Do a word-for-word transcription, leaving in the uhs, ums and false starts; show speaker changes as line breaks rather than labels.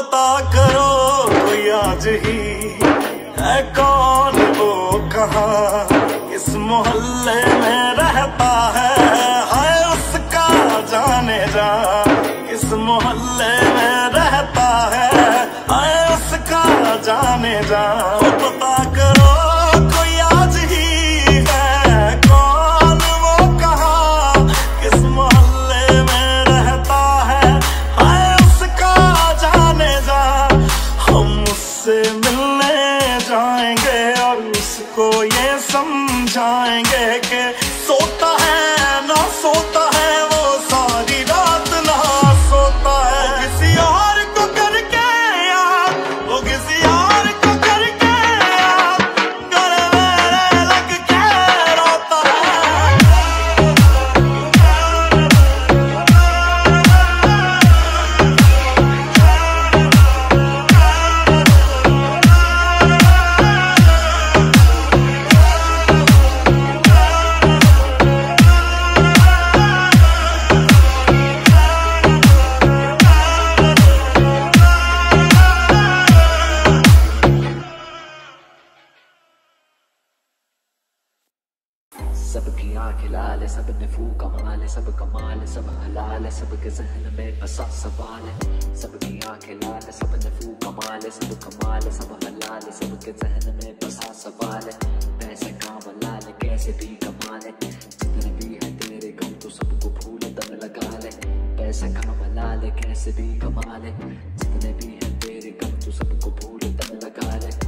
पता करो कोई आज ही है कौन वो कहाँ इस मोहल्ले में रहता है, हाय उसका जाने जा इस मोहल्ले में रहता है, हाय उसका जाने जा। पता करो कोई आज ही है कौन वो कहाँ किस मोहल्ले में रहता है, हाय उसका जाने जा। हम उससे मिलने जाएंगे और उसको ये समझाएंगे कि सोता है ना सोता है वो सारी रात ना सोता है। वो किसी और को करके यार, वो किसी और को करके यार, कर मेरे लग के रोता
सबकी आंखें लाल है, सब ने फूक कमाल है, सब कमाल है, सब हलाल है, सबके जहन में बसा सवाल है। सबकी आंखें लाल है, सब ने फूक कमाल है, सब कमाल है, सब हलाल है, सबके जहन में बसा सवाल है। पैसे काम लाल है, कैसे भी कमाल है, जितने भी है तेरे गम तो सबको भूल दम लगा ले। पैसे काम लाल है, कैसे भी कमाल है, जितने भी है तेरे गम तो सबको भूल दम लगा ले।